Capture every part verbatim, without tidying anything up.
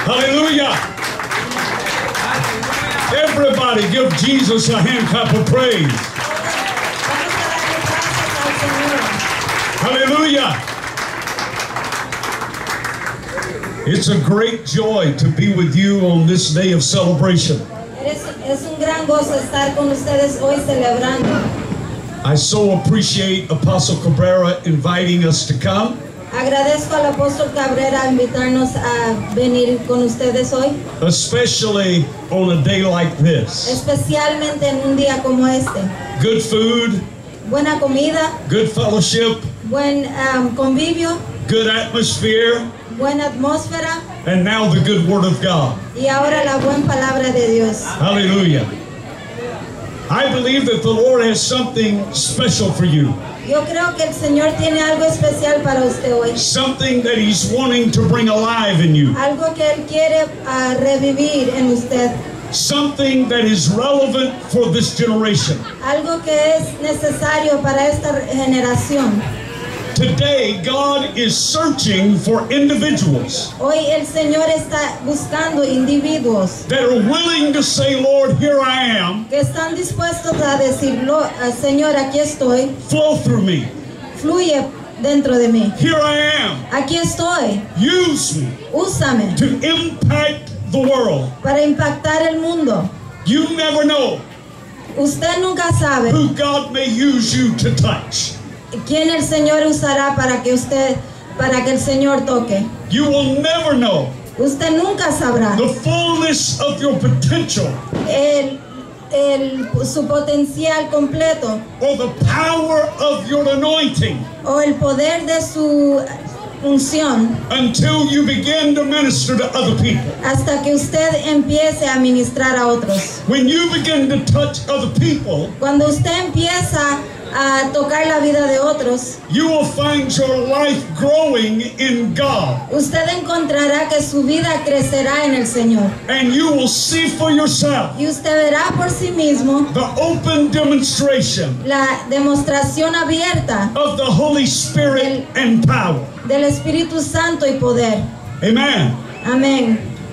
Hallelujah. Everybody give Jesus a hand clap of praise. Hallelujah. It's a great joy to be with you on this day of celebration. Es, es un gran gozo estar con ustedes hoy celebrando. I so appreciate Apostle Cabrera inviting us to come. Agradezco al apóstol Cabrera invitarnos a venir con ustedes hoy, Especially on a day like this. especialmente en un día como este. Good food, Buena comida, good fellowship, buen um, convivio, good atmosphere, buena atmósfera and now the good word of God. y ahora la buena palabra de Dios. Hallelujah. I believe that the Lord has something special for you. Yo creo que el Señor tiene algo especial para usted hoy. Something that He's wanting to bring alive in you. Algo que Él quiere uh, revivir en usted. Something that is relevant for this generation. Algo que es necesario para esta generación. Today, God is searching for individuals Hoy el Señor está buscando individuos that are willing to say, Lord, here I am, que están dispuestos a decirlo, Señor, aquí estoy, flow through me. fluye dentro de mí. Here I am, Aquí estoy, use me úsame to impact the world. para impactar el mundo. You never know Usted nunca sabe who God may use you to touch. quién el Señor usará para que usted, para que el Señor toque. You will never know Usted nunca sabrá the fullness of your potential el, el, su potencial completo or the power of your anointing o el poder de su unción until you begin to minister to other people. hasta que usted empiece a ministrar a otros. When you begin to touch other people, Cuando usted empieza a tocar la vida de otros, you will find your life growing in God, usted encontrará que su vida crecerá en el Señor. and you will see for yourself Y usted verá por sí mismo the open demonstration la demostración abierta of the Holy Spirit and power. del Espíritu Santo y poder. Amen. Amén.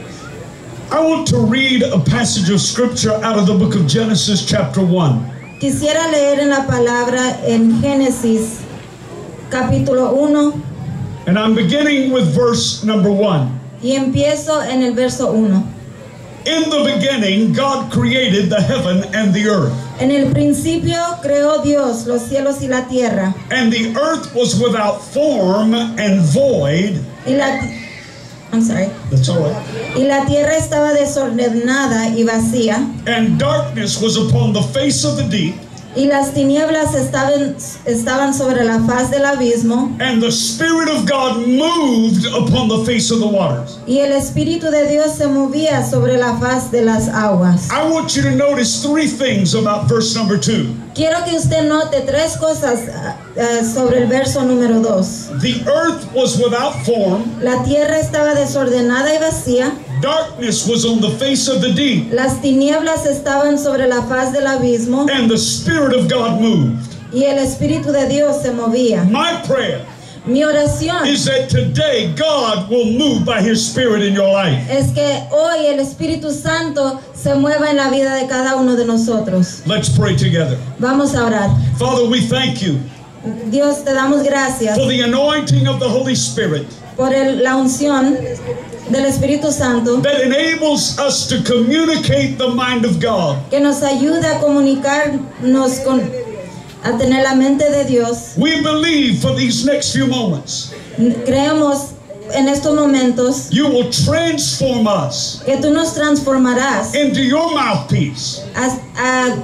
I want to read a passage of scripture out of the book of Genesis chapter one. Quisiera leer en la palabra en Génesis capítulo uno And I'm beginning with verse number one. y empiezo en el verso uno. In the beginning, God created the heaven and the earth. En el principio creó Dios los cielos y la tierra, And the earth was without form and void. y la, I'm sorry, That's all right. y la tierra estaba desordenada y vacía, And darkness was upon the face of the deep. y las tinieblas estaban, estaban sobre la faz del abismo, And the Spirit of God moved upon the face of the waters. y el Espíritu de Dios se movía sobre la faz de las aguas. I want you to notice three things about verse number two. Quiero que usted note tres cosas uh, sobre el verso número dos. The earth was without form. La tierra estaba desordenada y vacía, Darkness was on the face of the deep. las tinieblas estaban sobre la faz del abismo, And the Spirit of God moved. y el Espíritu de Dios se movía. My prayer Mi oración is that today God will move by His Spirit in your life. es que hoy el Espíritu Santo se mueva en la vida de cada uno de nosotros. Let's pray together. Vamos a orar. Father, we thank you Dios, te damos gracias for the anointing of the Holy Spirit por el- la unción del Espíritu Santo that enables us to communicate the mind of God. que nos ayuda a comunicarnos con, a tener la mente de Dios. We believe for these next few moments, Creemos en estos momentos you will transform us que tú nos transformarás into your mouthpiece, a- a-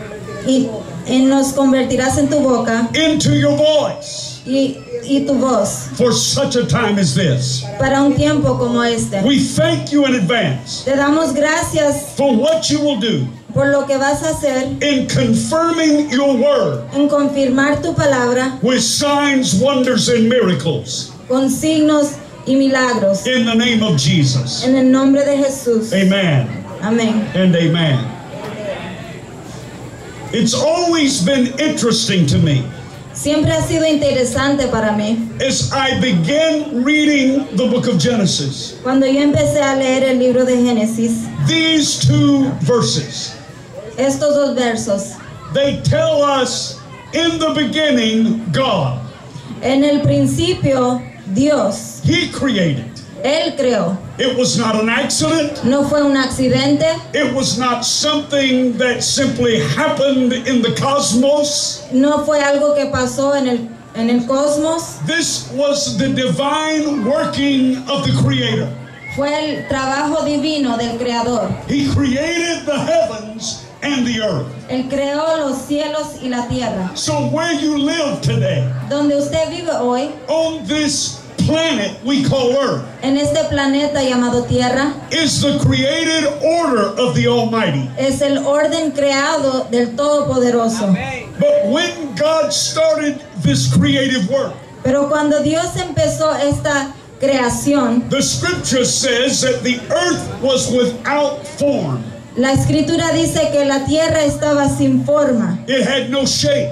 y, y nos convertirás en tu boca into your voice y, y tu voz for such a time as this. para un tiempo como este. We thank you in advance Te damos gracias for what you will do por lo que vas a hacer in confirming your word en confirmar tu palabra with signs, wonders, and miracles. con signos y milagros. In the name of Jesus. En el nombre de Jesús. Amen Amén. and amen. It's always been interesting to me Siempre ha sido interesante para mí. As I began reading the book of Genesis, Cuando yo empecé a leer el libro de Génesis, these two verses, estos dos versos, they tell us in the beginning, God, en el principio, Dios, He created. Él creó. It was not an accident. No fue un accidente, It was not something that simply happened in the cosmos. no fue algo que pasó en el, en el cosmos, This was the divine working of the Creator. fue el trabajo divino del Creador. He created the heavens and the earth. Él creó los cielos y la tierra. So where you live today, Donde usted vive hoy, on this planet we call Earth, en este planeta llamado Tierra, is the created order of the Almighty. es el orden creado del Todopoderoso. But when God started this creative work, Pero cuando Dios empezó esta creación, the scripture says that the earth was without form. la escritura dice que la tierra estaba sin forma, It had no shape.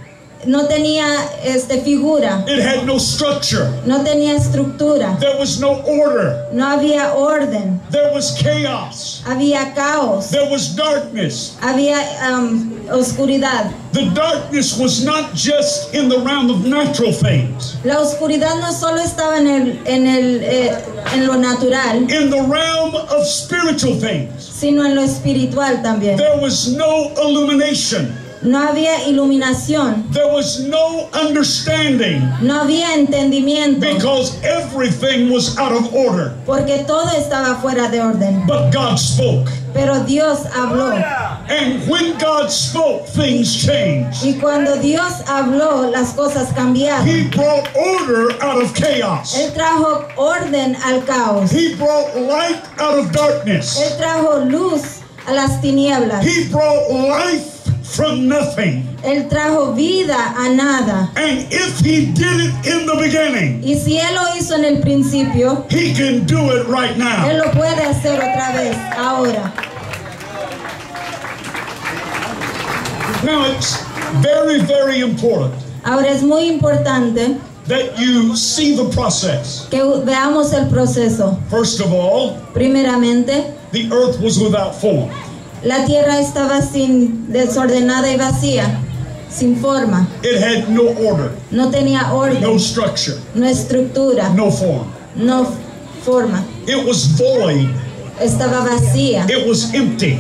no tenía este, figura, It had no structure. no tenía estructura, There was no order. no había orden, There was chaos. había caos, There was darkness. había um, oscuridad. The darkness was not just in the realm of natural things. La oscuridad no solo estaba en, el, en, el, eh, en lo natural, In the realm of spiritual things, sino en lo espiritual también. there was no illumination. No había iluminación, There was no understanding no había entendimiento, because everything was out of order. porque todo estaba fuera de orden. But God spoke. Pero Dios habló. And when God spoke, things changed. Y cuando Dios habló, las cosas cambiaron. He brought order out of chaos. Él trajo orden al caos. He brought light out of darkness. Él trajo luz a las tinieblas. He brought life from nothing. Él trajo vida a nada. And if He did it in the beginning, Y si Él lo hizo en el principio, He can do it right Él now. lo puede hacer otra vez, ahora. Now it's very, very important Ahora es muy importante that you see the process. que veamos el proceso. First of all, Primeramente, the earth was without form. la tierra estaba sin desordenada y vacía, sin forma. It had no order, No tenía no orden, structure, no estructura, no form. no forma. It was void. Estaba vacía, It was empty.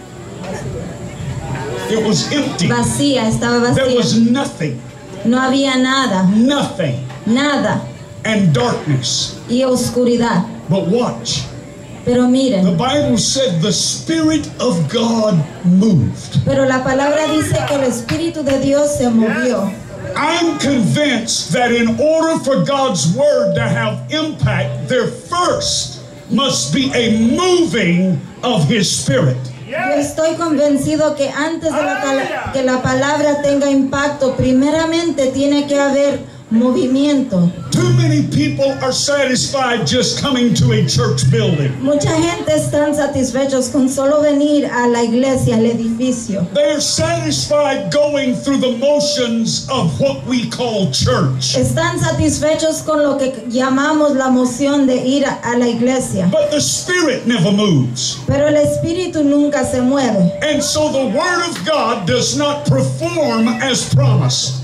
It was empty. vacía, estaba There was vacía. nothing, No había nada, nothing, nada and darkness. y oscuridad. But watch. Pero The miren, Bible said the Spirit of God moved. pero la palabra dice que el Espíritu de Dios se movió. I'm convinced that in order for God's Word to have impact, there first must be a moving of His Spirit. Yo estoy convencido que antes de la pala- que la palabra tenga impacto, primeramente tiene que haber movimiento. Too many people are satisfied just coming to a church building. Mucha gente están satisfechos con solo venir a la iglesia, al edificio. They're satisfied going through the motions of what we call church. Están satisfechos con lo que llamamos la moción de ir a, a la iglesia. But the Spirit never moves. Pero el Espíritu nunca se mueve. And so the Word of God does not perform as promised.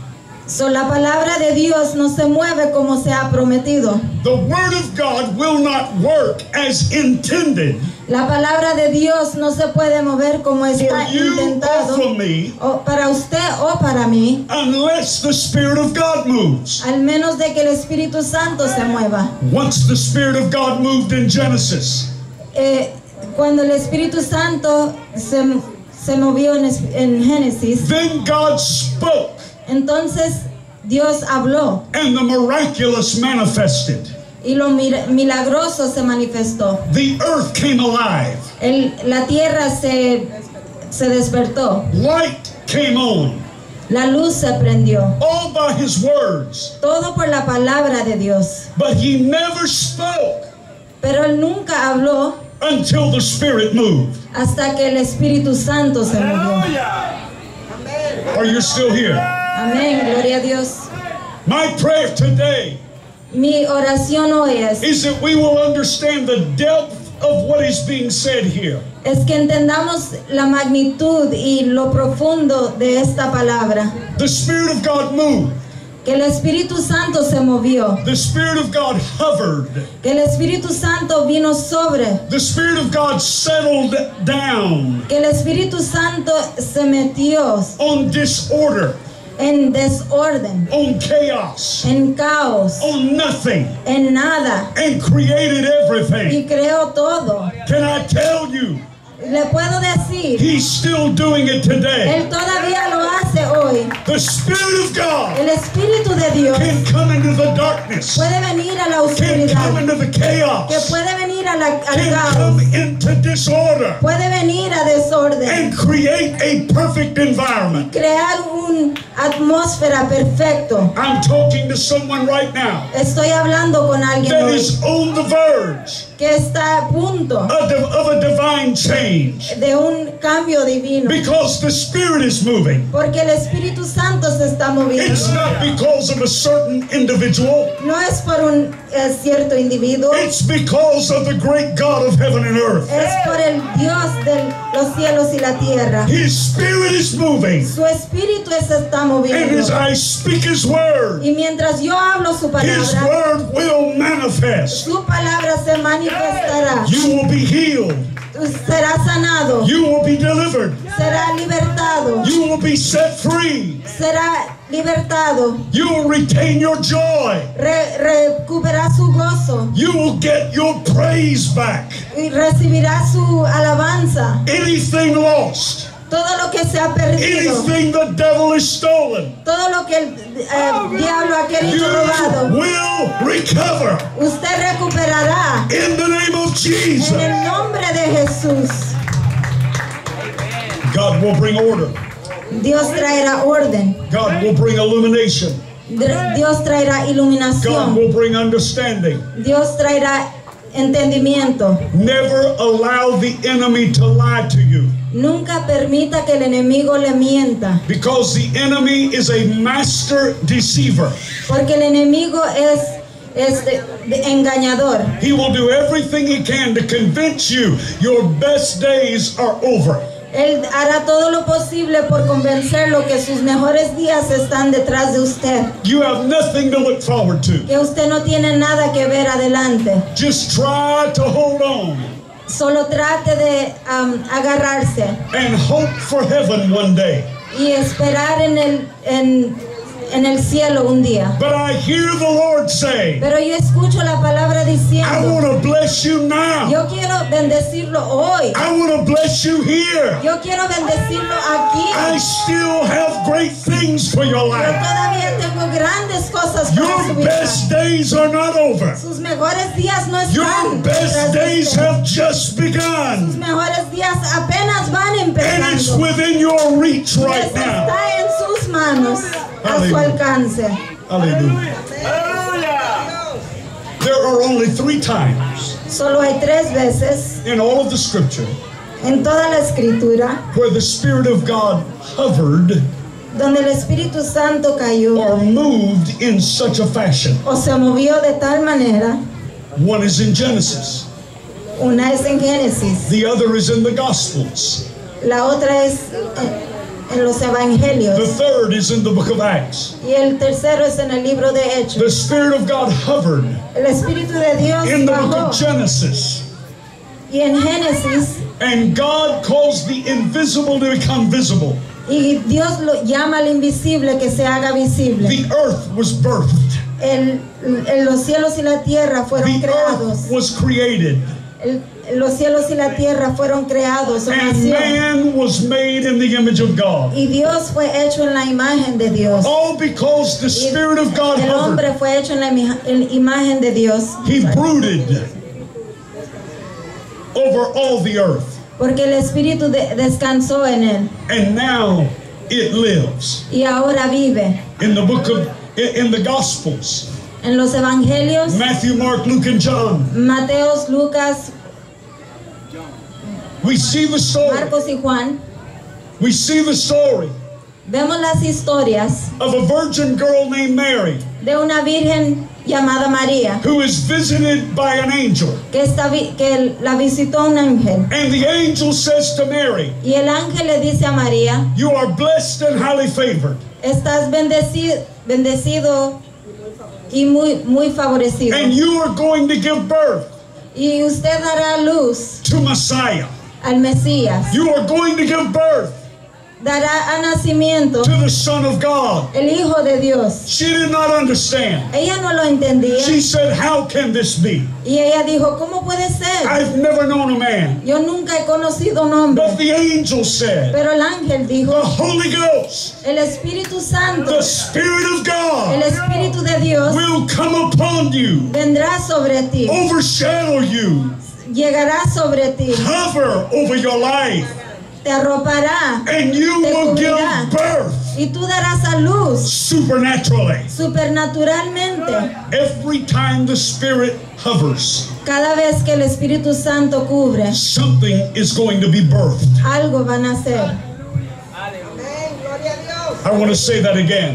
So, la palabra de Dios no se mueve como se ha prometido. The Word of God will not work as intended La palabra de Dios no se puede mover como for está you or intentado for me o para usted o para mí, unless the Spirit of God moves. al menos de que el Espíritu Santo se mueva. Once the Spirit of God moved in Genesis, Eh, cuando el Espíritu Santo se, se movió en, es- en Génesis, then God spoke entonces Dios habló and the miraculous manifested. y lo mir- milagroso se manifestó. The earth came alive. El- la tierra se, se despertó, Light came on. la luz se prendió, All by His words. todo por la palabra de Dios. But He never spoke Pero Él nunca habló until the Spirit moved. hasta que el Espíritu Santo se movió. Are you still here? Amén, gloria a Dios. My prayer today Mi oración hoy es, is that we will understand the depth of what is being said here. es que entendamos la magnitud y lo profundo de esta palabra. The Spirit of God moved. Que el Espíritu Santo se movió. The Spirit of God hovered. Que el Espíritu Santo vino sobre. The Spirit of God settled down Que el Espíritu Santo se metió on disorder, en desorden, on chaos, en caos, on nothing, en nada, and created everything. y creó todo. Can I tell you, Le puedo decir, He's still doing it today. Él todavía lo hace hoy. The Spirit of God El Espíritu de Dios can come into the darkness, puede venir a la can come oscuridad, into the que chaos, puede venir a la, al can caos, come into disorder, puede venir a desorden, and create a perfect environment. crear una atmósfera perfecto. I'm talking to someone right now Estoy hablando con alguien that hoy is on the verge que está a punto of a, of a divine change de un cambio divino, because the Spirit is moving. porque el Espíritu Santo se está moviendo. It's not because of a certain individual. No es por un eh, cierto individuo, It's because of the great God of heaven and earth. es por el Dios de los cielos y la tierra. His Spirit is moving. Su espíritu se está And moviendo. as I speak His word, Y mientras yo hablo su His palabra, word will manifest. su palabra se manifestará. You will be healed. Será sanado, You will be delivered. será libertado, You will be set free. será libertado, You will retain your joy. re- recuperará su gozo You will get your praise back. y recibirá su alabanza. Anything lost, Todo lo que se ha perdido, anything the devil has stolen, todo lo que el eh, diablo ha querido you robado, will recover usted recuperará in the name of en Jesus. el nombre de Jesús. God will bring order. Dios traerá orden, God will bring illumination. Dios traerá God iluminación, will bring understanding. Dios traerá entendimiento. Never allow the enemy to lie to you, Nunca permita que el enemigo le mienta, because the enemy is a master deceiver. porque el enemigo es, es de- de engañador. He will do everything he can to convince you your best days are over. Él hará todo lo posible por convencerlo que sus mejores días están detrás de usted, You have nothing to look forward to. que usted no tiene nada que ver adelante. Just try to hold on Solo trate de um, agarrarse and hope for heaven one day. y esperar en el, en, en el cielo un día. But I hear the Lord say, Pero yo escucho la palabra I diciendo, want to bless you now. yo quiero bendecirlo hoy, I want to bless you here. yo quiero bendecirlo aquí. I still have great things for your Yo life. todavía tengo grandes cosas para Your su vida. best days are not over. Sus mejores días no Your están best tras de days usted. have just Sus begun. mejores días apenas van And it's empezando. within your reach Y right eso now. está en sus manos, a su Aleluya. alcance. Hallelujah. There are only three times Solo hay tres veces in all of the scripture en toda la escritura where the Spirit of God hovered donde el Espíritu Santo cayó or moved in such a fashion. o se movió de tal manera. One is in Genesis. Una es en Génesis, The other is in the Gospels. la otra es en, en los The Evangelios third is in the book of Acts. y el tercero es en el libro de Hechos. The Spirit of God hovered El Espíritu de Dios in the book bajó of Genesis. y en Génesis, And God calls the invisible to become visible. y Dios lo llama al invisible que se haga visible. The earth was birthed. El, el- los cielos y la tierra fueron The creados. earth was created. El- los cielos y la tierra fueron creados. o And nació. man was made in the image of God. Y Dios fue hecho en la imagen de Dios. All because the Y Spirit of God el hovered. hombre fue hecho en la imi- en imagen de Dios. He brooded over all the earth. Porque el Espíritu de- descansó en él. And now it lives. Y ahora vive. In the book of, in the Gospels, En los Evangelios, Matthew, Mark, Luke, and John, Mateos, Lucas, we see the story. Marcos y Juan, We see the story Vemos las historias of a virgin girl named Mary de una virgen llamada María who is visited by an angel. que, está, vi- que la visitó un ángel. And the angel says to Mary, Y el ángel le dice a María, "You are blessed and highly favored, estás bendecido, bendecido y muy, muy favorecido. and you are going to give birth Y usted dará luz to Messiah. al Mesías. You are going to give birth Dará a nacimiento to the Son of God." el Hijo de Dios. She did not understand. Ella no lo entendía. She said, "How can this be? Y ella dijo, ¿cómo puede ser? I've never known a man." Yo nunca he conocido un But hombre. the angel said, Pero el ángel "The dijo, Holy Ghost, el Espíritu Santo, the Spirit of el God, Espíritu de Dios will come upon you, vendrá sobre ti, overshadow you, llegará sobre ti, hover over your life, te arropará and you Te will give cubrirá. birth y tú darás a luz supernaturally." supernaturalmente. Every time the Spirit hovers, Cada vez que el Espíritu Santo cubre, something is going to be birthed. algo van a hacer. I want to say that again.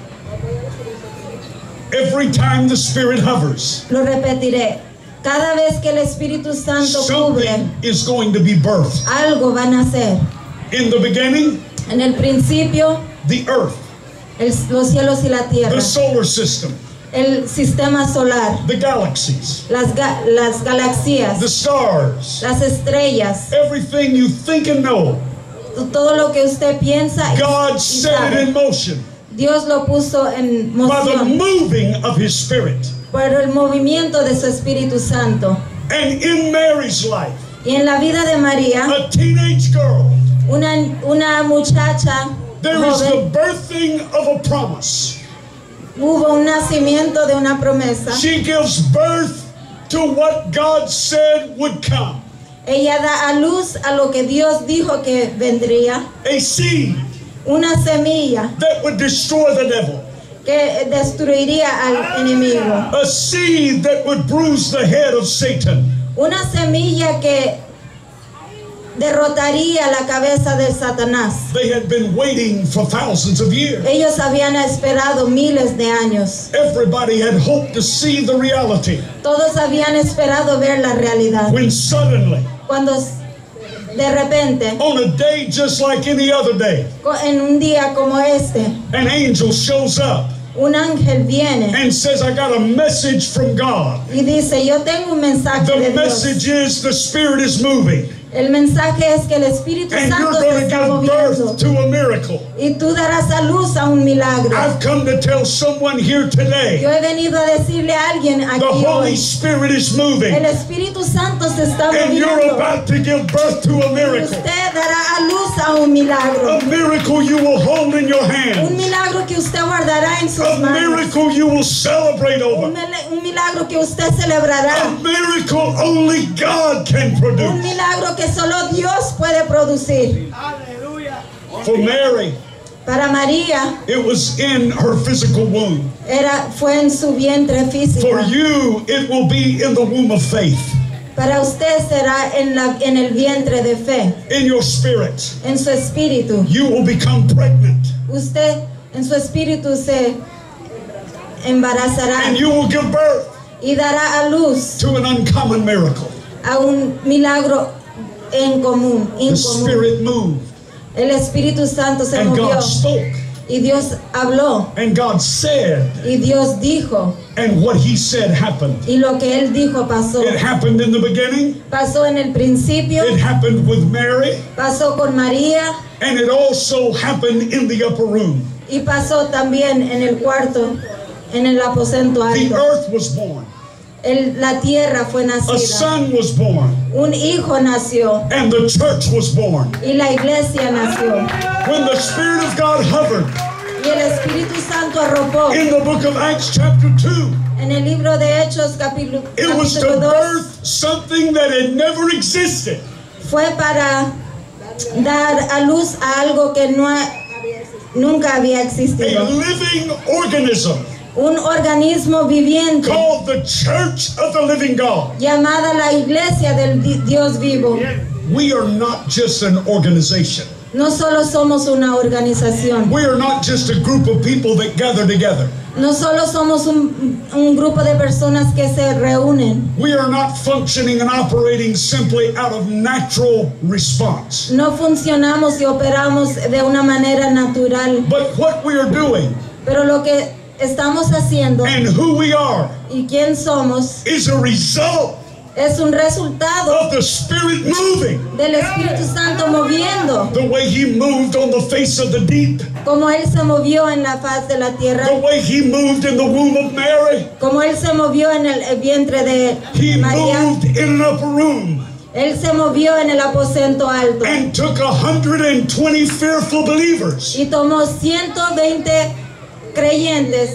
Every time the Spirit hovers, Lo repetiré. Cada vez que el Espíritu Santo cubre, something is going to be birthed. algo van a hacer. In the beginning, En el principio, the earth, el- los cielos y la tierra, the solar system, el sistema solar, the galaxies, las, ga- las galaxias, the stars, las estrellas, everything you think and know, todo lo que usted piensa y, God y set it sabe. in motion Dios lo puso en by the moción moving of His Spirit. por el movimiento de su Espíritu Santo. And in Mary's life, Y en la vida de María, a teenage girl, una, una muchacha there is joven, the birthing of a promise. hubo un nacimiento de una promesa. She gives birth to what God said would come. Ella da a luz a lo que Dios dijo que vendría, A seed una semilla that would destroy the devil. que destruiría al enemigo, A seed that would bruise the head of Satan. una semilla que derrotaría la cabeza de Satanás. They had been waiting for thousands of years. Ellos habían esperado miles de años. Everybody had hoped to see the reality. Todos habían esperado ver la realidad. When suddenly, Cuando de repente, on a day just like any other day, co- en un día como este, an angel shows up un ángel viene and says, "I got a message from God." y dice, yo tengo un mensaje The de Dios. message is the Spirit is moving, El mensaje es que el Espíritu and you're Santo se going to está give moviendo birth to a miracle. y tú darás a luz a un milagro. I've come to tell someone here today, Yo he venido a decirle a alguien the aquí Holy hoy, Spirit is moving, el Espíritu Santo se está and you're moviendo. about to give birth to a miracle. Usted dará a luz a un milagro. A miracle you will hold in your Un hands. milagro que usted guardará en sus A manos. miracle you will celebrate Un, over. mele- un milagro que usted A celebrará. miracle only God can Un produce. milagro que solo Dios puede producir. For Mary, Para María it was in her physical womb. era, fue en su vientre For físico. you, it will be in the womb of faith, Para usted será en, la, en el vientre de fe, in your spirit. en su espíritu. You will become pregnant, Usted en su espíritu se embarazará and you will give birth y dará a luz to an uncommon miracle. a un milagro en común, The incomún. Spirit moved, El Espíritu Santo se and movió God spoke, y Dios habló and God said, y Dios dijo and what He said happened. y lo que Él dijo pasó. It happened in the beginning. Pasó en el principio, It happened with Mary, pasó con María and it also happened in the upper room. y pasó también en el cuarto, en el aposento The alto. earth was born, El- la tierra fue a nacida, son was born, un hijo nació and the church was born. y la iglesia nació. When the Spirit of God hovered Y el Espíritu Santo arropó in the book of Acts chapter two, en el libro de Hechos capítulo, it was to capítulo dos. birth something that had never existed. Fue para dar a luz a algo que no ha- nunca había A existido. living organism Un organismo viviente called the Church of the Living God. llamada la iglesia del di- Dios vivo. We are not just an organization. No solo somos una organización. We are not just a group of people that gather together. No solo somos un, un grupo de personas que se reúnen. We are not functioning and operating simply out of natural response. No funcionamos y operamos de una manera natural. But what we are doing Pero lo que estamos haciendo and who we are y quién somos is a result es un resultado of the Spirit moving. del Espíritu Santo moviendo, The way He moved on the face of the deep. como Él se movió en la faz de la tierra, The way He moved in the womb of Mary. como Él se movió en el vientre de He María. moved in an upper room Él se movió en el aposento alto and took one hundred twenty fearful believers y tomó ciento veinte creyentes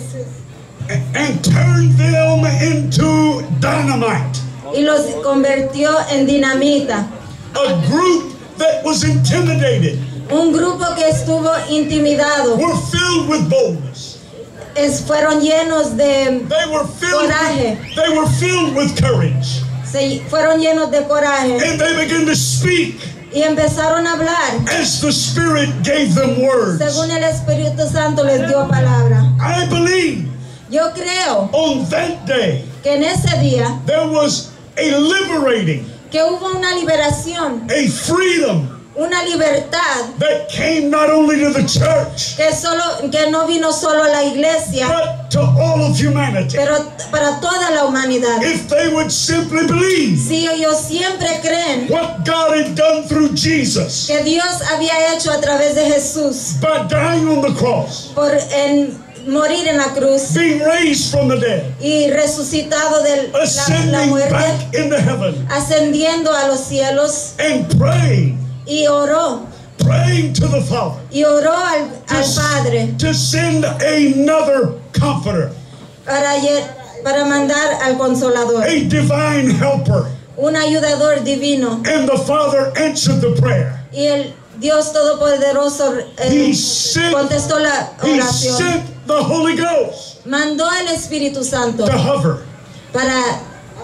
and turned them into dynamite. y los convirtió en dinamita. A group that was intimidated Un grupo que estuvo intimidado, were filled with boldness. es, fueron llenos de They were filled Coraje. with, they were filled with courage. se, fueron llenos de coraje And they began to speak y empezaron a hablar as the Spirit gave them words. según el Espíritu Santo les dio palabra. I believe Yo creo on that day que en ese día there was a liberating, que hubo una liberación, a freedom una libertad that came not only to the church, que solo que no vino solo a la iglesia, but to all of humanity. pero para toda la humanidad. If they would simply believe Si ellos siempre creen what God had done through Jesus que Dios había hecho a través de Jesús by dying on the cross, por en morir en la cruz being raised from the dead, y resucitado de la, la ascending muerte, back into heaven, ascendiendo a los cielos, and praying, y oró praying to the Father y oró al, al Padre to send another comforter, para, lle- para mandar al Consolador, a divine helper. un ayudador divino, And the Father answered the prayer. y el Dios Todopoderoso eh, He sent, contestó la he oración, sent the Holy Ghost mandó al Espíritu Santo to hover, para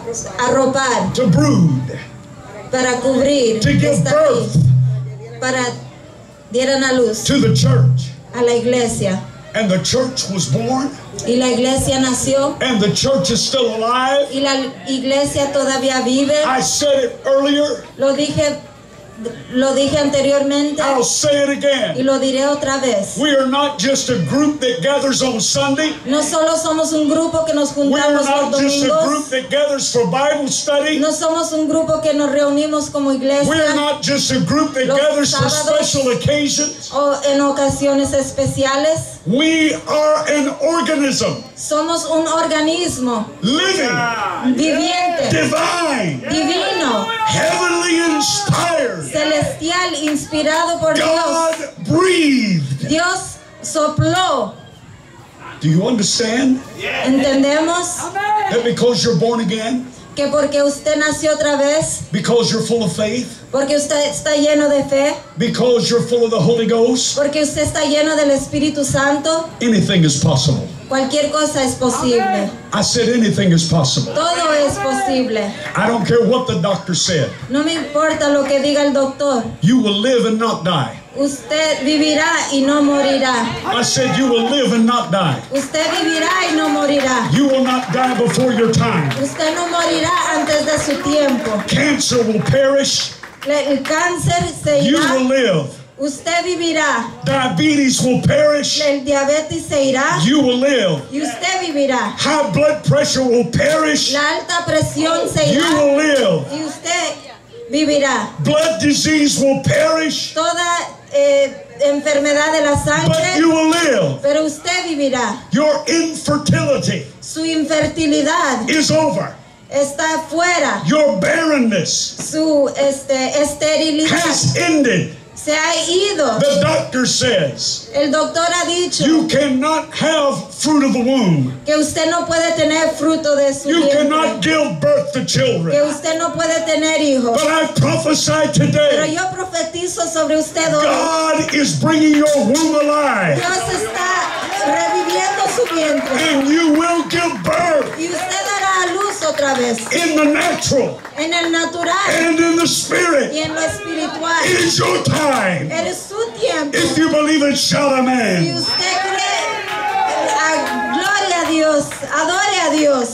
arropar, to brood, para cubrir, to give estar ahí, birth para dieran a luz to the church. a la iglesia. And the church was born, Y la iglesia nació, and the church is still alive. y la iglesia todavía vive. I said it earlier, Lo dije, lo dije anteriormente I'll say it y again. lo diré otra vez. We are not just a group that gathers on Sunday. No solo somos un grupo que nos We are juntamos los not just a group domingos, that gathers for Bible study. no somos un grupo que nos reunimos como We are iglesia not just a group that Los gathers for sábados. special occasions. o en ocasiones especiales. We are an organism, Somos un organismo living, viviente, divine, divino, heavenly inspired. celestial, inspirado por Dios. God breathed. Dios sopló. Do you understand ¿Entendemos? that because you're born again, Que porque usted nació otra vez, because you're full of faith, porque usted está lleno de fe, because you're full of the Holy Ghost, porque usted está lleno del Espíritu Santo, anything is possible? cualquier cosa es posible. I said anything is possible. Todo es posible. I don't care what the doctor said. No me importa lo que diga el doctor. You will live and not die. Usted vivirá y no morirá. I said you will live and not die. Usted vivirá y no morirá. You will not die before your time. Usted no morirá antes de su tiempo. Cancer will perish. Le- El cáncer se You will irá. live. Usted vivirá. Diabetes will perish. El diabetes se irá. You will live. Y usted vivirá. High blood pressure will perish. La alta presión se You irá. will live. Y usted vivirá. Blood disease will perish. Toda eh, enfermedad de la But sangre, you will live. pero usted vivirá. Your infertility Su infertilidad is over. está fuera. Your barrenness Su este, esterilidad has ended. se ha ido. The doctor says El doctor ha dicho you cannot have fruit of the womb. que usted no puede tener fruto de su You cannot vientre, give birth to que children. usted no puede tener hijos. But I prophesy Pero today, yo profetizo sobre usted hoy. God is bringing your womb alive. Dios está reviviendo su vientre And you will give birth y usted dará a luz otra vez. In the natural En el natural and in the y spirit. en lo espiritual. It is your time. Es su tiempo. If you believe it, shout Si amen. usted cree, a- gloria a Dios, adore a Dios.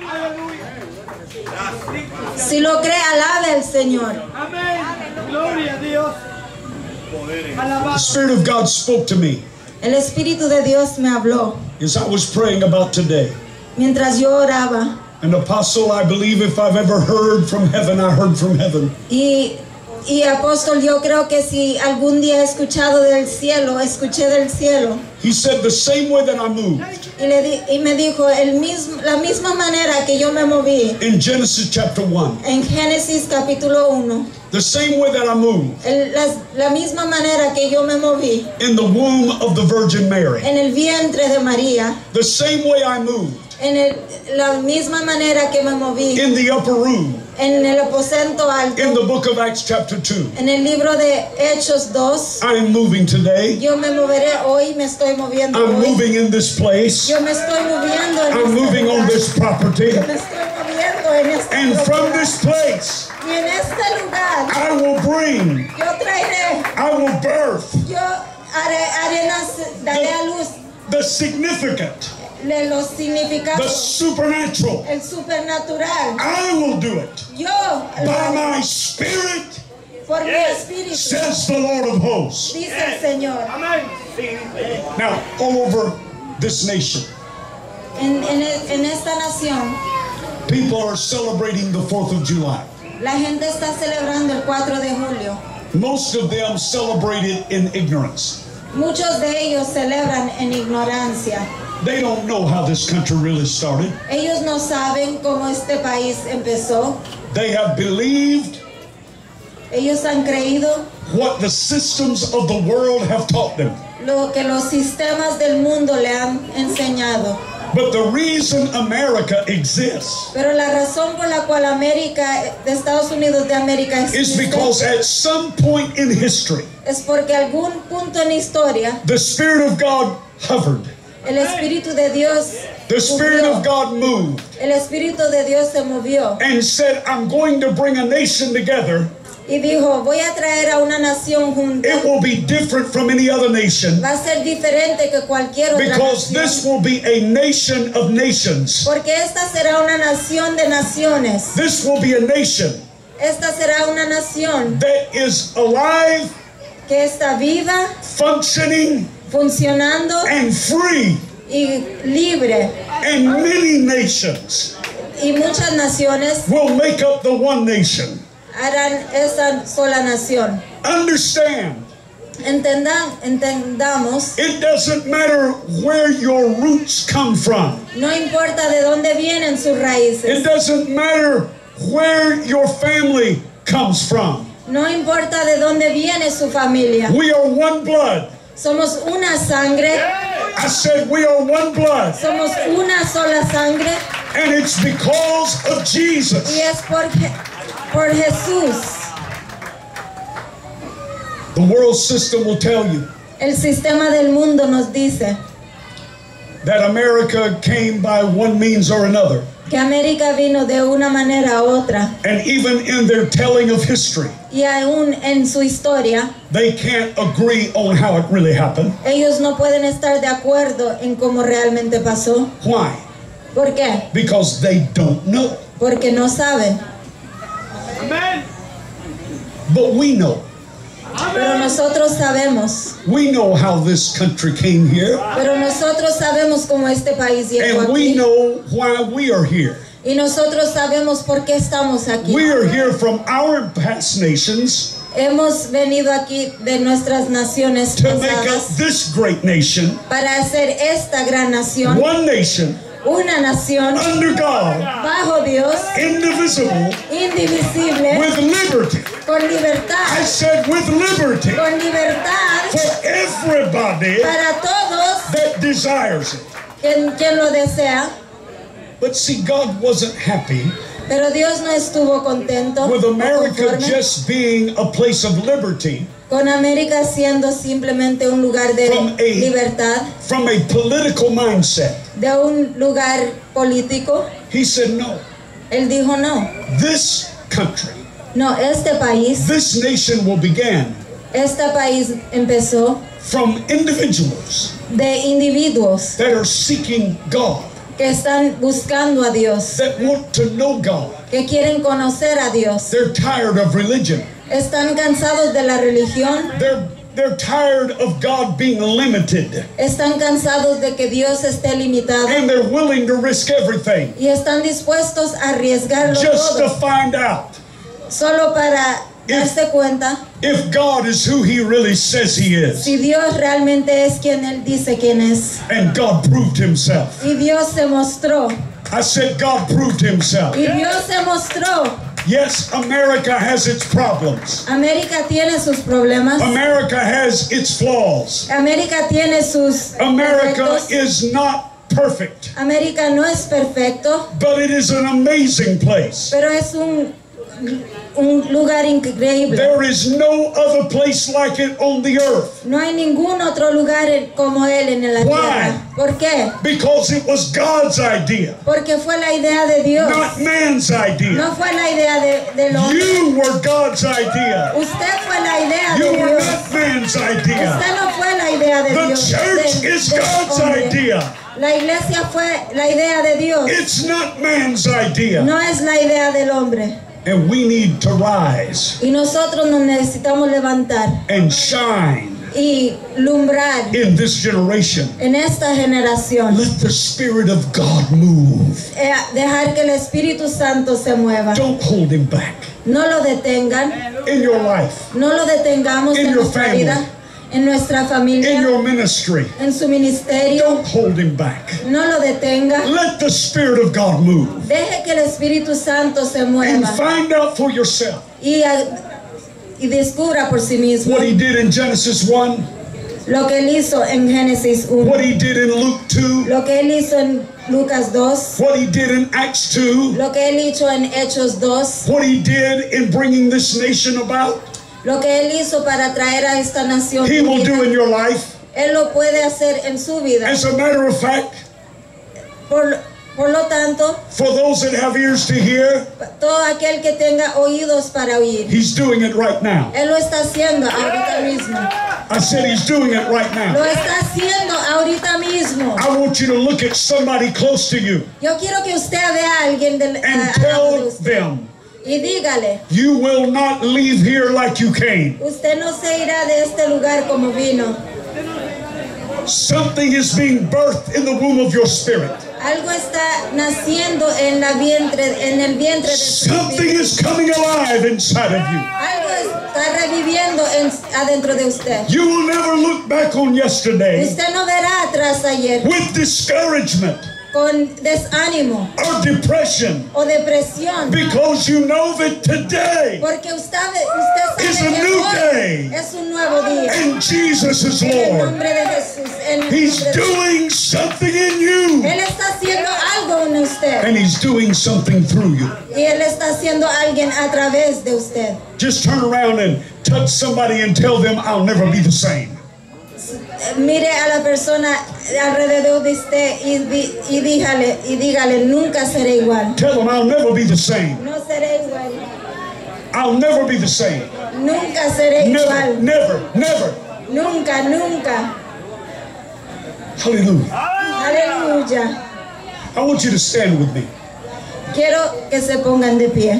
Si lo cree, alabe al Señor. Amén. Gloria a Dios. The Spirit of God spoke to me El Espíritu de Dios me habló as I was praying about today. mientras yo oraba. An apostle, I believe if I've ever heard from heaven, I heard from heaven. Y, y apóstol, yo creo que si algún día he escuchado del cielo, escuché del cielo. He said, the same way that I moved Y, le di- y me dijo, el mismo, la misma manera que yo me moví in Genesis chapter one, en Génesis capítulo uno. the same way that I moved El- las- la misma manera que yo me moví in the womb of the Virgin Mary, en el vientre de María. the same way I moved En el- la misma manera que me moví in the upper room en el aposento in the alto. book of Acts chapter two. En el libro de Hechos dos. I am moving today. Yo me moveré hoy, me estoy moviendo I'm hoy. moving in this place. Yo me estoy moviendo en I'm este moving on lugar. this property. Yo me estoy moviendo en este And from lugar. this place, Y en este lugar I will bring, yo traeré, I will birth yo haré, haré nac- daré a luz the significant, de los the significados, supernatural. el supernatural. I will do it Yo, by my spirit, por mi espíritu, says the Lord of hosts. dice el Señor. Amén. Now, all over this nation, En, en, en esta nación, people are celebrating the fourth of July. la gente está celebrando el cuatro de julio. Most of them celebrate it in ignorance. Muchos de ellos celebran en ignorancia. They don't know how this country really started. Ellos no saben cómo este país empezó. They have believed Ellos han creído what the systems of the world have taught them. lo que los sistemas del mundo le han enseñado. But the reason America exists Pero la razón por la cual América, de Estados Unidos de América is existe because at some point in history, es porque algún punto en historia the Spirit of God hovered. el Espíritu de Dios The Spirit subió. of God moved El Espíritu de Dios se movió and said, I'm going to bring a nation together. y dijo, voy a traer a una nación junta. It will be different from any other nation Va a ser diferente que cualquier otra because nación. this will be a nation of nations. Porque esta será una nación de naciones. This will be a nation Esta será una nación that is alive, que está viva, functioning, funcionando and free. y libre. And many nations Y muchas naciones will make up the one nation. harán esa sola nación. Understand, Entendan, entendamos, it doesn't matter where your roots come from. no importa de dónde vienen sus It raíces, doesn't matter where your family comes from. no importa de dónde viene su familia. We are one blood. Somos una sangre, I said we are one blood. somos una sola sangre And it's because of y Jesus. es por, Je- por Jesús. The world system will tell you El sistema del mundo nos dice that America came by one means or another. que América vino de una manera u otra And even in their telling of history, y aún en su historia they can't agree on how it really happened. ellos no pueden estar de acuerdo en cómo realmente pasó. Why? ¿Por qué? Because they don't know. Porque no saben. Amén. But we know. Pero nosotros sabemos. We know how this country came here. Pero nosotros sabemos cómo este país llegó And we aquí. know why we are here. Y nosotros sabemos por qué estamos aquí. We are here from our past nations Hemos venido aquí de nuestras naciones to make up pasadas this great nation, para hacer esta gran nación, one nation una nación under God, bajo Dios, indivisible, indivisible, with liberty. con I libertad, said with liberty con libertad for everybody para todos that desires it. quien, quien lo desea. But see, God wasn't happy Pero Dios no estuvo contento with o America conforme just being a place of liberty con América siendo simplemente un lugar de From a- libertad, from a political mindset. de un lugar político. He said, no, Él dijo no. This country, No, este país, this nation will begin este país empezó from individuals de individuos that are seeking God, que están buscando a Dios, that want to know God. que quieren conocer a Dios. They're tired of religion. Están cansados de la religión, They're they're tired of God being limited. están cansados de que Dios esté limitado And they're willing to risk everything y están dispuestos a arriesgarlo just to todo find out solo para darse cuenta if God is who He really says He is. si Dios realmente es quien Él dice quien es. And God proved Himself. Y Dios se mostró, I said God proved Himself. y Dios se mostró. Yes, America has its problems. América tiene sus problemas, America has its flaws. América tiene sus America defectos. is not perfect, América no es perfecto, but it is an amazing place. pero es un, un lugar increíble. There is no other place like it on the earth No hay ningún otro lugar en- como Él en la Why? tierra. ¿Por qué? because it was God's idea, Porque fue la idea de Dios, not man's idea. no fue la idea de, del hombre. You were God's idea. Usted fue la idea You de were Dios. not man's idea. Usted no fue la idea de The Dios. church del- is del God's hombre. idea. La iglesia fue la idea de Dios, It's not man's idea. no es la idea del hombre. And we need to rise Y nosotros nos necesitamos levantar and shine y lumbrar in this generation. en esta generación. Let the Spirit of God move. Eh, dejar que el Espíritu Santo se mueva. Don't hold Him back No lo detengan, in your life, no lo detengamos In en your nuestra family. vida, en nuestra in familia, your ministry. en su ministerio. Don't hold Him back. No lo detenga. Let the Spirit of God move. Deje que el Espíritu Santo se And mueva find out for yourself y, a- y descubra por sí mismo what He did in Genesis one, lo que Él hizo en Génesis uno, what He did in Luke two, lo que Él hizo en Lucas dos, what He did in Acts two, lo que Él hizo en Hechos dos, what He did in bringing this nation about. lo que Él hizo para traer a esta nación He will do in unida. your life. Él lo puede hacer en su vida. As a matter of fact, Por, por lo tanto, for those that have ears to hear, todo aquel que tenga oídos para oír, He's doing it right now. Él lo está haciendo ahorita mismo. I said He's doing it right Lo now. está haciendo ahorita mismo. I want you to look at somebody close to you Yo quiero que usted vea a alguien del, and a- al lado de tell usted them, y dígale, you will not leave here like you came. usted no se irá de este lugar como vino. Something is being birthed in the womb of your spirit. Algo está naciendo en la vientre, en el vientre de su Something espíritu. is coming alive inside of you. Algo está reviviendo en, adentro de usted. You will never look back on yesterday Usted no verá atrás ayer with discouragement con desánimo or depression o depresión, because you know that today porque usted, usted It's sabe a que new hoy day. es un nuevo día. and Jesus is En el Lord. nombre de Jesús. En el He's nombre de- doing something in you Él está haciendo algo en usted and He's doing something through you. y Él está haciendo alguien a través de usted. Just turn around and touch somebody and tell them, I'll never be the same. Mire a la persona alrededor de usted y, di- y dígale, y dígale, nunca seré igual. Tell them, I'll never be the same. No seré igual. I'll never be the same. Nunca seré Never, igual. never, never. Nunca, nunca. Hallelujah. Aleluya. I want you to stand with me. Quiero que se pongan de pie.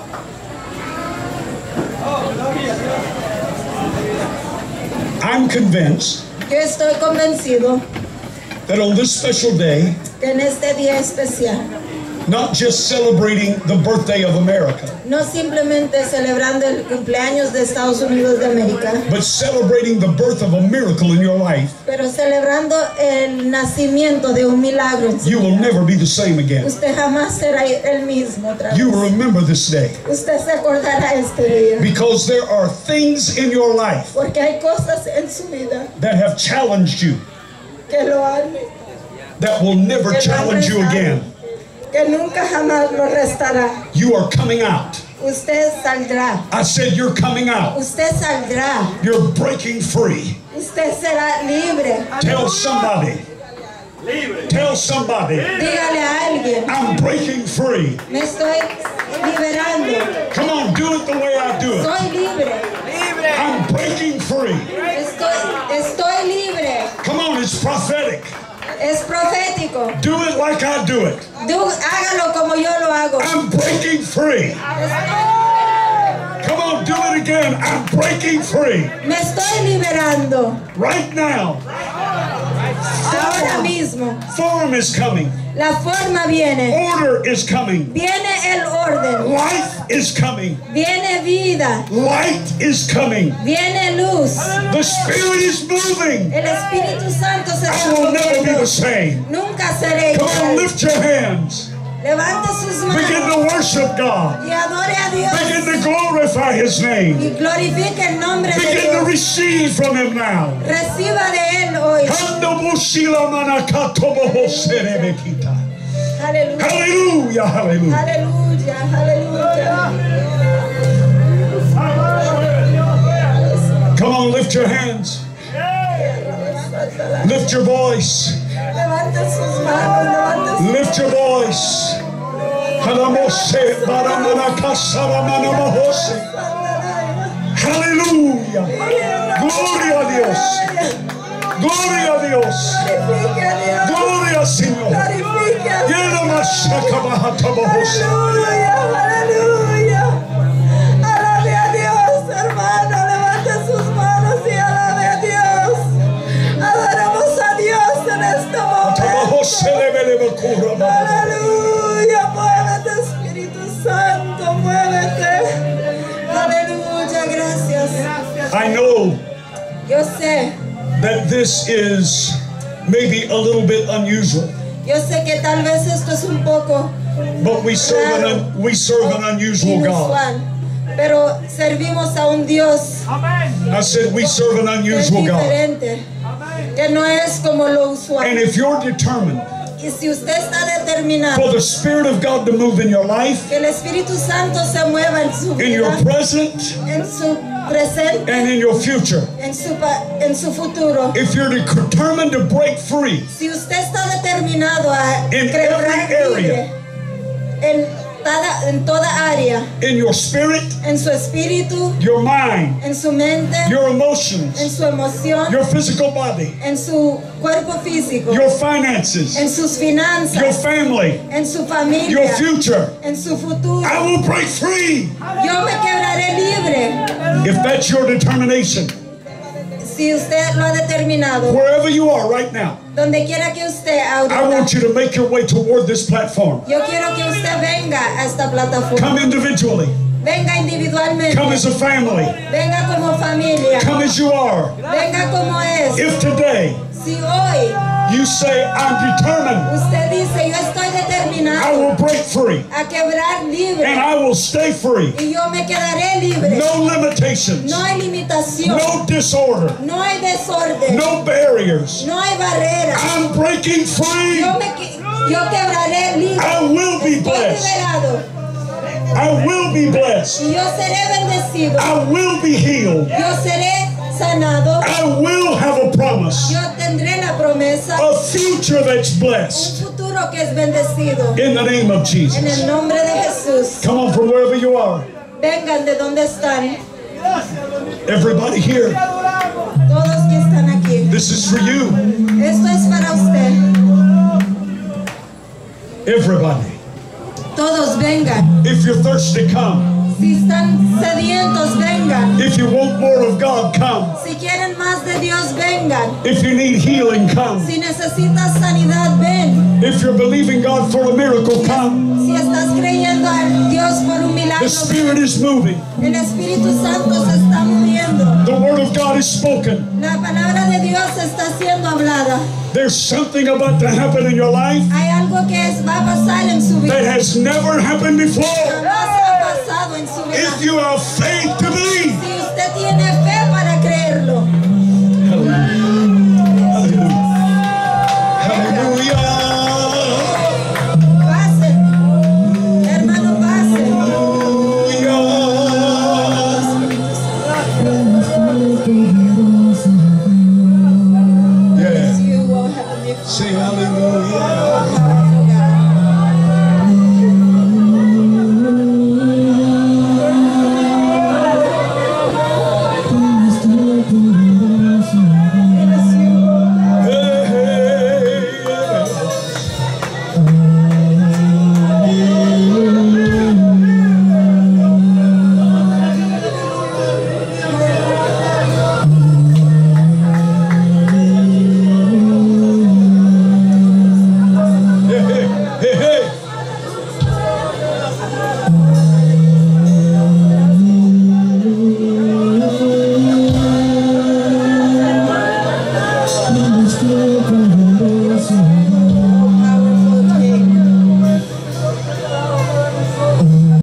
I'm convinced Yo estoy convencido that on this special day, que en este día especial, not just celebrating the birthday of America, no simplemente celebrando el cumpleaños de Estados Unidos de América, but celebrating the birth of a miracle in your life, pero celebrando el nacimiento de un milagro en su you will vida. never be the same again. Usted jamás será el mismo otra You vez. will remember this day Usted se acordará este día. because there are things in your life Porque hay cosas en su vida that have challenged you que lo han, that will never que lo han challenge you restado, again. que nunca jamás lo restará. You are coming out. Usted saldrá. I said you're coming out. Usted saldrá. You're breaking free. Usted será libre. Tell somebody, Tell somebody, Dígale a alguien, I'm breaking free. me estoy liberando. Come on, do it the way I do it. Soy libre. I'm breaking free. Estoy, estoy libre. Come on, it's prophetic. Es profético. Do it like I do it. Du- hágalo como yo lo hago. I'm breaking free. Come on, do it again. I'm breaking free. Me estoy liberando. Right now. Ahora mismo. Form is coming. La forma viene. Order is coming. Viene el orden. Life is coming. Viene vida. Light is coming. Viene luz. The Spirit is moving. El Espíritu Santo se I está will never be moviendo. the same. Nunca seré Come on, igual. lift your hands. Levante sus Begin manos to worship God. y adore a Begin Dios to glorify His name. y glorifique el nombre de Begin to Dios. receive from Him now. Reciba de Él hoy. Aleluya. Hallelujah, hallelujah. Aleluya. Aleluya. Come on, lift your hands. Lift your voice. Levante sus manos. Levante sus Lift your voice. Hallelujah. Gloria a Dios. Gloria a Dios. Glorifique a Dios. Gloria, Señor. Glorifique a Dios. Llena más shakabahatabahos. Aleluya, aleluya. Alabe a Dios, hermano. Levante sus manos y alabe a Dios. Adoramos a Dios en este Tabahos momento. elebelebekura. Aleluya, muévete, Espíritu Santo, muévete. Aleluya, gracias. I know Yo sé, that this is maybe a little bit unusual, yo sé que tal vez esto es un poco but we serve an un, we serve an unusual God. inusual, pero servimos a un Dios I said we serve an que es unusual God. diferente, que no es como lo And usual. if you're determined Y si usted está determinado for the Spirit of God to move in your life, que el Espíritu Santo se mueva en su in your vida, present, en su presente, and in your future, en su, pa- en su futuro, if you're determined to break free si usted está determinado a In quebrar every area. libre en, toda- en toda área, in your spirit, en su espíritu, your mind, en su mente, your en emotions, su emoción, your physical body, en su cuerpo físico, your finances, en sus your finanzas, family, en su your familia, future, en su futuro. I will break free. Yo me quebraré libre. If that's your determination, Si usted lo ha determinado, wherever you are right now, donde quiera que usted I ahorita, want you to make your way toward this platform. yo quiero que usted venga a esta plataforma. Come individually, Venga individualmente, come as a family, venga como familia, come as you are. venga como es. If today Si hoy you say, I'm determined, usted dice, yo estoy I determinado will break free a quebrar and libre I will stay free. y yo me quedaré libre, No limitations, no hay limitación, no disorder, no hay desorden, no barriers. no hay barreras. I'm breaking free. Yo, me, que- yo quebraré libre, I will be estoy blessed. liberado I will be blessed. y yo seré bendecido, I will be healed. yo seré sanado, I will have a promise, yo tendré la promesa, a future that's un blessed futuro que es bendecido. in the name of En Jesus. el nombre de Jesús, Come on from wherever you are. vengan de donde están, Everybody here, todos que están aquí. this is for you. Esto es para usted. Everybody. Todos vengan. If you're thirsty, come. Si están sedientos, vengan. If you want more of God, come. Si quieren más de Dios, vengan. If you need healing, come. Si necesitas sanidad, ven. If you're believing God for a miracle, come. Si estás creyendo a Dios por un The milagro, Spirit is moving. el Espíritu Santo se está moviendo. The Word of God is spoken. La palabra de Dios está siendo hablada. There's something about to happen in your life Hay algo que es, va a pasar en su that vida. has never happened before. Jamás ha pasado en su vida. If you have faith